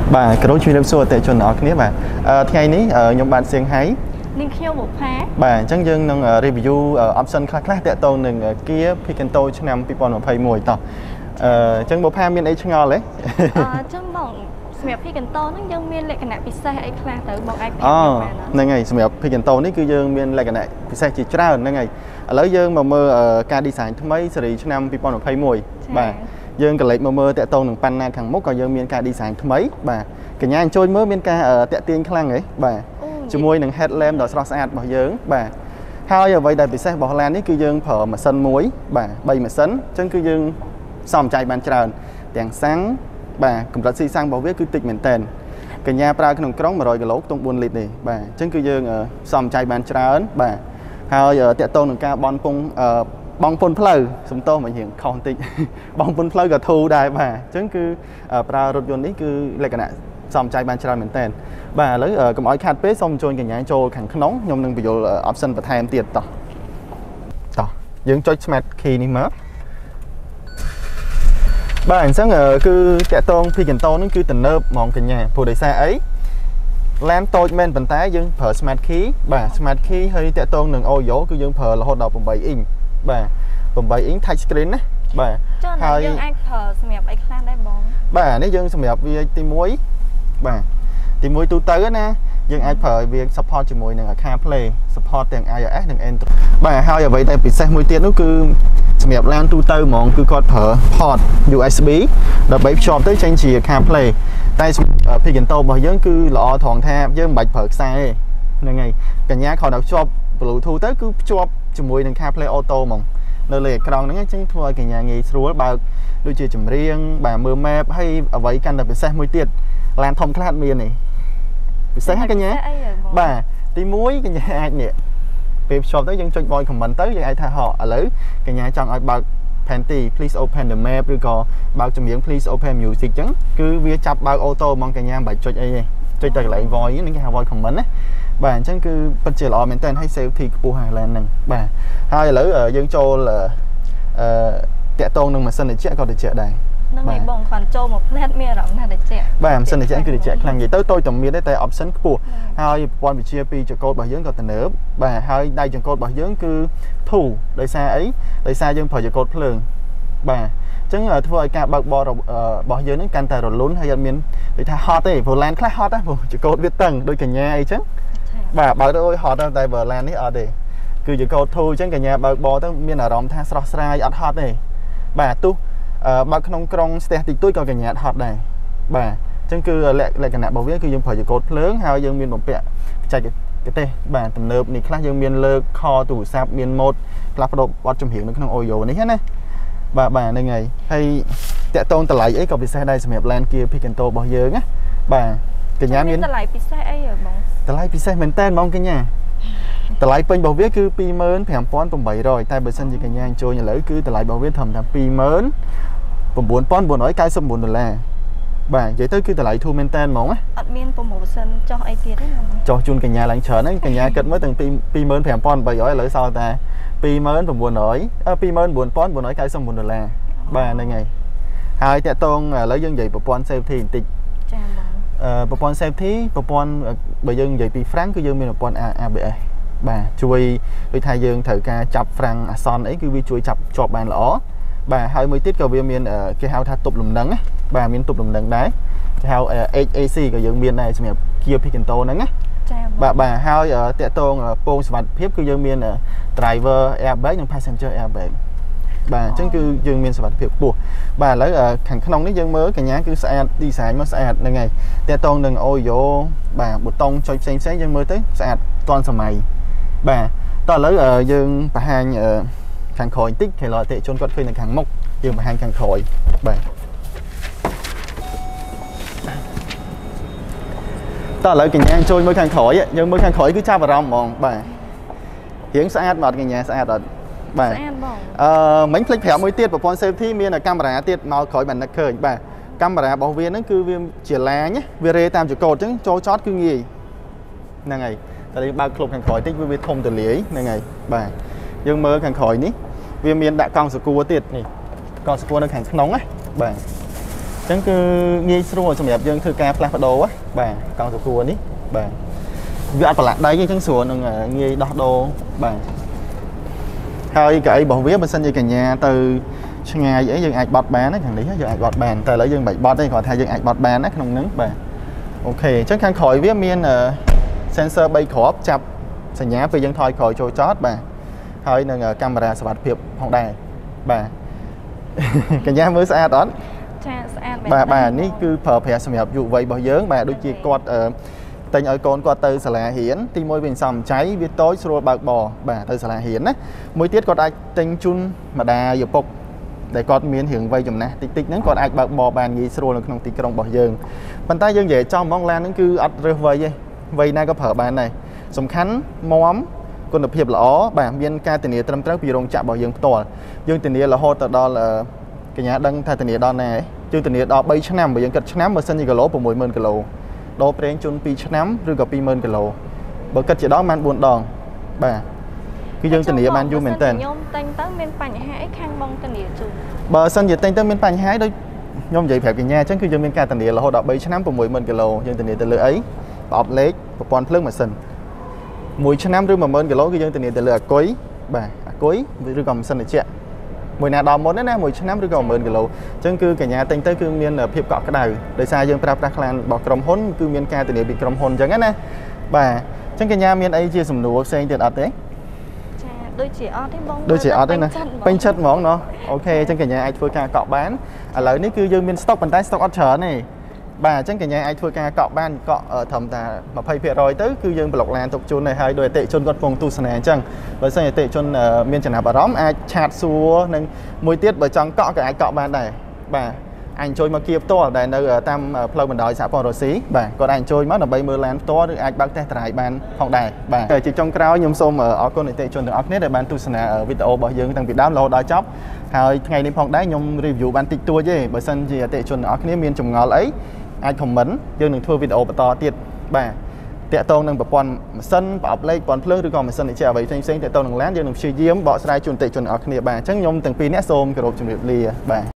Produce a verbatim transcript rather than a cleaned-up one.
bà cái đối chuyên đâm xua tại chuẩn ở cái bàថ្ងៃនេះខ្ញុំបានសៀងហើយនាងខ្ញុំមកផាបាទអញ្ចឹងយើងនឹង review option ខ្លះៗតាក់ទងនឹង Kia Picanto ឆ្នាំពីរពាន់ម្ភៃមួយតោះអឺអញ្ចឹងមកផាមានអីឆ្ងល់ទេអញ្ចឹងបងសម្រាប់ Picanto ហ្នឹងយើងមានលក្ខណៈពិសេសអីខ្លះទៅបងអាចប្រាប់បានហ្នឹងហើយសម្រាប់ Picanto នេះគឺយើងមានលក្ខណៈពិសេសជាច្រើនហ្នឹងហើយឥឡូវយើងមកមើលការ design ថ្មីស៊េរីឆ្នាំពីរពាន់ម្ភៃមួយបាទយើងក៏លេចមកមើលតាក់ទងនឹងប៉ាន់ណាខាងមុខក៏យើងមានការ design ថ្មីបាទកញ្ញាអញ្ជើញមើលមានការតាក់ទាញខ្លាំងហ៎បាទជាមួយនឹង headlamp ដ៏ស្រស់ស្អាតរបស់យើងបាទហើយអ្វីដែលពិសេសរបស់ Land នេះគឺយើងប្រើម៉ាស៊ីនមួយបាទបីម៉ាស៊ីនអញ្ចឹងគឺយើងសំចៃបានច្រើនទាំងសាំងបាទកម្រិតស៊ីសាំងរបស់វាគឺតិចមែនតើកញ្ញាប្រើក្នុងក្រុងmột trămគីឡូខ្ទង់បួនលីត្រនេះបាទអញ្ចឹងគឺយើងសំចៃបានច្រើនបាទហើយតាក់ទងនឹងការបន់ពងបងពុនផ្លូវសំតោមិនរៀងខុសបន្តិចបងពុនផ្លូវក៏ធូរដែរបាទអញ្ចឹងគឺប្រើរថយន្តនេះគឺលក្ខណៈសំចៃបានច្រើនមែនតើបាទឥឡូវកុំឲ្យខាត់ពេកសូមចូលកញ្ញាចូលខាងក្នុងខ្ញុំនឹងបញ្យល់ option បន្ថែមទៀតតោះតោះយើងចុច smart key នេះមកបាទអញ្ចឹងគឺតាក់ទង Picanto នេះគឺទំនើបហ្មងកញ្ញាព្រោះដោយសារអី Land តូចមែនប៉ុន្តែយើងប្រើ smart key បាទ smart key ហើយតាក់ទងនឹង Oreo គឺយើងប្រើរហូតដល់eightអ៊ីងបាទeightអ៊ីង touch screen ណាបាទហើយយើងអាចប្រើសម្រាប់អីខ្លះដែរបងបាទនេះយើងសម្រាប់វាទីoneបាទទីoneទូទៅណាយើងអាចប្រើវា support ជាមួយនឹង CarPlay support ទាំង iOS និង Android បាទហើយអ្វីដែលពិសេសមួយទៀតនោះគឺសម្រាប់ Land ទូទៅហ្មងគឺគាត់ប្រើ port U S B ដើម្បីភ្ជាប់ទៅចេញជា CarPlay តែ Picanto របស់យើងគឺល្អត្រង់ថាយើងមិនបាច់ប្រើខ្សែទេហ្នឹងហើយកញ្ញាគ្រាន់តែភ្ជាប់ Bluetooth ទៅគឺភ្ជាប់ជាមួយនឹង CarPlay Auto ហ្មងនៅលើអេក្រង់ហ្នឹងអញ្ចឹងធ្វើឲ្យកញ្ញាងាយស្រួលបើកដូចជាចម្រៀងបាទមើល map ហើយអ្វីកាន់តែពិសេសមួយទៀត Land ធំខ្លះអត់មានទេពិសេសហ្នឹងកញ្ញាបាទទីoneកញ្ញាអាចនេះពេលភ្ជាប់ទៅយើងចុច voice comment ទៅយើងអាចថាហោឥឡូវកញ្ញាចង់ឲ្យបើក Panty please open the map ឬក៏បើកចម្រៀង please open music អញ្ចឹងគឺវាចាប់បើក auto ហ្មងកញ្ញាមិនបាច់ចុចអីទេចុចតែកន្លែង voice ហ្នឹងគេហៅ voice comment ណាបាទអញ្ចឹងគឺពិតជាល្អមែនតើហើយ safety ខ្ពស់ហើយ Land ហ្នឹងបាទហើយឥឡូវយើងចូលអឺតាក់ទងនឹងម៉ាស៊ីនត្រជាក់ក៏ត្រជាក់ដែរហ្នឹងហើយបងគ្រាន់ចូលមកផ្លែតមានអារម្មណ៍ថាត្រជាក់បាទម៉ាស៊ីនត្រជាក់គឺត្រជាក់ខ្លាំងនិយាយទៅតូចតែមានទេតែ option ខ្ពស់ហើយប្រព័ន្ធវិទ្យាពីរចង្កូតរបស់យើងក៏ទំនើបបាទហើយដៃចង្កូតរបស់យើងគឺធូរដោយសារអីដោយសារយើងប្រើចង្កូតភ្លើងបាទអញ្ចឹងធ្វើឲ្យការបើកបររបស់យើងហ្នឹងកាន់តែរលូនហើយអត់មានដូចថា hot ទេព្រោះ Land ខ្លះ hot ណាព្រោះចង្កូតវាតឹងដូចកញ្ញាអីចឹងបាទបើកទៅអុយ hot តែបើ Land នេះអត់ទេគឺចង្កូតធូរអញ្ចឹងកញ្ញាបើកបរទៅមានអារម្មណ៍ថាស្រស់ស្រាយអត់ hot ទេបាទទោះបើក្នុងក្រុងស្ទះតិចតួចក៏កញ្ញាហត់ដែរបាទអញ្ចឹងគឺលក្ខណៈរបស់វាគឺយើងប្រើចង្កូតភ្លើងហើយយើងមានបំពាក់បច្ចេកទេសបាទទំនើបនេះខ្លះយើងមានលើកខទូរស័ព្ទមានម៉ូដផ្លាស់ប្ដូរបទចម្រៀងនៅក្នុង Oreo នេះណាបាទបាទហ្នឹងហើយហើយតាក់ទងតម្លៃអីក៏ពិសេសដែរសម្រាប់ Land Kia Picanto របស់យើងណាបាទកញ្ញាមានតម្លៃពិសេសអីហ៎បងតម្លៃពិសេសមែនតើហ្មងកញ្ញាតម្លៃពេញរបស់វាគឺtwo five eight hundredតែបើសិនជាកញ្ញាអញ្ជើញឥឡូវគឺតម្លៃរបស់វាត្រឹមតែtwo nine nine ninety-nineដុល្លារបាទនិយាយទៅគឺតម្លៃធូរមែនតើហ្មងណាអត់មាន promotion ចុះអីទៀតទេចុះជូនកញ្ញាឡើងច្រើនហ្នឹងកញ្ញាគិតមើលទាំងtwo five eight hundredឥឡូវសល់តែtwo nine nine hundredអឺtwo nine nine ninety-nineដុល្លារបាទហ្នឹងហើយហើយតាក់ទងឥឡូវយើងនិយាយប្រព័ន្ធ safety បន្តិចចាបងអឺប្រព័ន្ធ safety ប្រព័ន្ធបើយើងនិយាយពី Frank គឺយើងមានប្រព័ន្ធ A B S បាទជួយដូចថាយើងត្រូវការចាប់ Frank អាសន្នអីគឺវាជួយចាប់ជាប់បានល្អបាទហើយមួយទៀតក៏វាមានគេហៅថាទប់លំនឹងណាបាទមានទប់លំនឹងដែរគេហៅ H A C ក៏យើងមានដែរសម្រាប់ Kia Picanto ហ្នឹងណាចាបាទបាទហើយតាក់ទងពងសុវត្ថិភាពគឺយើងមាន driver airbag និង passenger airbag បាទអញ្ចឹងគឺយើងមានសុវត្ថិភាពខ្ពស់បាទឥឡូវខាងក្នុងនេះយើងមើលកញ្ញាគឺស្អាត design មកស្អាតហ្នឹងហើយតាក់ទងនឹង Oreo បាទប៊ូតុងចុចផ្សេងផ្សេងយើងមើលទៅស្អាតទាន់សម័យបាទតោះឥឡូវយើងបង្ហាញខាងក្រោយបន្តិចគេឡអតិជនគាត់ឃើញនៅខាងមុខយើងបង្ហាញខាងក្រោយបាទតោះឥឡូវកញ្ញាចូលមើលខាងក្រោយយើងមើលខាងក្រោយគឺចាប់អារម្មណ៍ហ្មងបាទរៀងស្អាតមកកញ្ញាស្អាតអត់បាទស្អាតបងអឺមិញភ្លេចប្រាប់មួយទៀតប្រព័ន្ធ safety មានកាមេរ៉ាទៀតមកក្រោយបាននឹកឃើញបាទកាមេរ៉ារបស់វាហ្នឹងគឺវាជាឡាញវារេតាមចង្កូតអញ្ចឹងចូលចតគឺងាយហ្នឹងហើយតែយើងបើកក្លុបខាងក្រោយតិចវាវាធំទូលាយហ្នឹងហើយបាទយើងមើលខាងក្រោយនេះវាមានដាក់កង់សកួរទៀតនេះកង់សកួរនៅខាងក្នុងណាបាទ chẳng cứ nghi sưu trong đẹp dương thư ca plak đồ á bà con tụi cua ní bà việc ăn lại đây chẳng sủa đừng nghi đo đồ bà hơi cái bảo viết bên sân như cả nhà từ ngày dễ dừng ạch bọt bán ấy thằng lý dừng ạch bọt bàn từ lấy dừng bảy bọt đây còn thay dừng ạch bọt bàn ấy không nứng bà ok chắc khăn khỏi viết miên là sensor bay khó chập sẽ nhá về dân thôi khỏi trôi chót bà hơi nâng camera sạc phiệp không đài bà cả nhà mới xa đó bà bà ní cứ phở phè sầm nhập dụ vậy bao giờ bà đôi chia quạt ở tên ở con qua từ xà là hiển thì môi bên sầm cháy biết tối xua bạc bò bà từ xà là hiển á mỗi tiết có ai tên chun mà đà dập bọc để con miếng hiện vây chùm nè tích tích nắng còn ai bạc bò bàn gì xua là không tích trong bỏ dương bàn tay dương về trong mong lan nó cứ ắt rơi vây vậy vây nay có phở bàn này sầm khánh móm con được hiệp lõ bà miên ca tình nghĩa tâm trắc bị rong chạm bỏ dương to dương tình nghĩa là hô từ đó là cái nhà đăng thay tình nghĩa đó này chương tình nghĩa đó bảy trăm năm bởi dân cật năm mà sân như cái lỗ của mười mơn cái lỗ đô prén chun pi năm rồi gặp pi mơn cái lỗ bởi cật chỉ đó man buồn đòn bà cái dân tình nghĩa man du mình tên bờ sân dịch tên tên bên pành hái đấy nhôm vậy phải cái nhà chắcคือdân bên ca tình nghĩa là hô đó bảy trăm năm của mười mơn cái lỗ dân tình nghĩa từ lưỡi ấy bọp lết và quan phước mà sân mười trăm năm rồi mà mơn cái lỗ cái dân tình nghĩa từ lưỡi cối bà cối rồi còn sân này chị mùi nào đo món đấy nè mùi trăm năm rồi còn mượn cái lỗ chân cư cả nhà tinh tới cư miên là phiệp cọ cái đầu đời xa dương prap prap lan bỏ crom hôn cư miên ca từ địa bị crom hôn chẳng á nè bà chân cả nhà miên ấy chia sầm nụ xe tiền ọt đấy đôi chỉ ọt đấy bông đôi chỉ ọt đấy nè bánh chất món nó ok chân cả nhà ai thua ca cọ bán à lợi ní cư dương miên stock bàn tay stock ọt trở này bà chân cả nhà ai thua ca cọ ban cọ ở thầm ta mà phay phiệt rồi tới cư dương bọc lan tục chun này hai đôi tệ chun con phong tu sân này chăng với sao tệ chun miên chẳng nào bà đóm ai chặt xua nên mùi tiết bởi trong cọ cái ai cọ ban này bà anh trôi mà kia to ở đây nơi tam flow mình đòi xã phong rồi xí bà còn anh trôi mất là bay mưa lan to được ai bắt tay trải ban phòng đài bà chỉ trong cao nhung xôm ở con này tệ chun được ốc nét để ban tu sân ở video bảo dương thằng việt đám lô đòi chócហើយថ្ងៃនេះផងដែរខ្ញុំ review បានតិចតួចទេបើសិនជាអតិជនអ្នកគ្នាមានចម្ងល់អីអាច comment យើងនឹងធ្វើវីដេអូបន្តទៀតបាទតាក់ទងនឹងប្រព័ន្ធម៉ាស៊ីនប្រអប់លេខប្រព័ន្ធភ្លើងឬក៏ម៉ាស៊ីនជាអ្វីផ្សេងៗតាក់ទងនឹងឡានយើងនឹងព្យាយាមបកស្រាយជូនអតិជនអ្នកគ្នាបាទអញ្ចឹងខ្ញុំទាំងពីរនាក់សូមគោរពជម្រាបលាបាទ